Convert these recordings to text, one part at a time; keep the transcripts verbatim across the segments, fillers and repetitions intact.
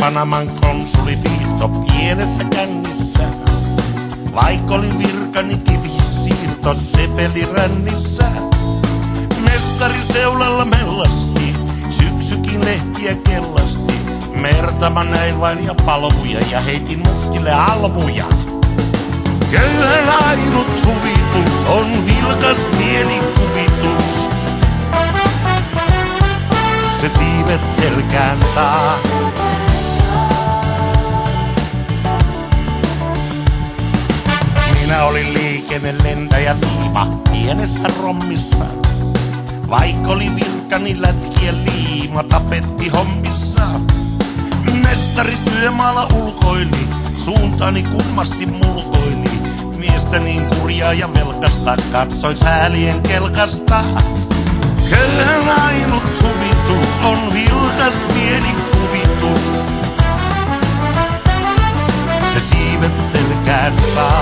Panaman konsuliliitto pienessä kännissä. Vaik oli virkani kivi siirto sepelirännissä. Mestari seulalla mellasti, syksykin lehtiä kellasti. Merta mä näin vain ja palmuja ja heitin mustille almuja. Köyhän ainut huvitus on vilkas mielikuvitus. Se siivet selkään saa. Minä olin liikennelentäjä viima pienessä rommissa. Vaik oli virkani lätkiä liima tapetti hommissa. Mestari työmaalla ulkoili, suuntani kummasti mulkoili. Miestä niin kurjaa ja velkasta, katsoi säälien kelkasta. Köyhän ainut huvitus on vilkas mielikuvitus. Se siivet selkään saa.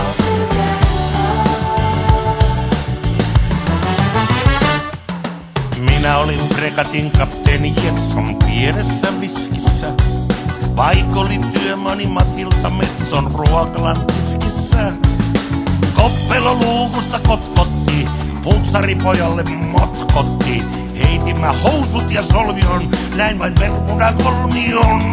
Minä olin fregatin kapteeni Jetson pienessä viskissä. Vaik oli työmani Matilta Metson Ruokalan tiskissä. Koppelo luukusta kotkotti, putsaripojalle motkotti. Heitin mä housut ja solmion, näin vain vermuna kolmion.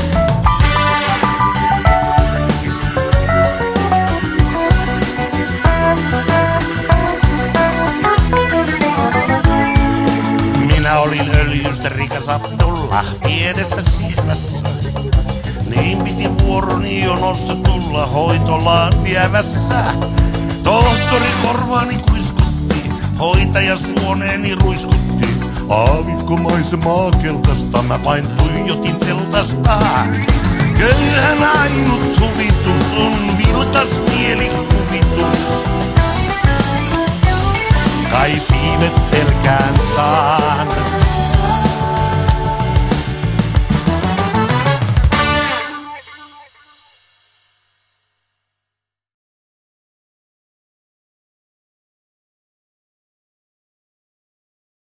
Minä olin öljystä rikas Abdullah pienessä sievässä. Niin piti vuoroni jonossa tulla hoitolaan vievässä. Tohtori korvaani kuiskutti, hoitaja suoneeni ruiskutti. Aavikko maisemaa keltaista, mä vain tuijotin teltasta. Köyhän ainut huvitus on vilkas mielikuvitus. Kai siivet selkään saan.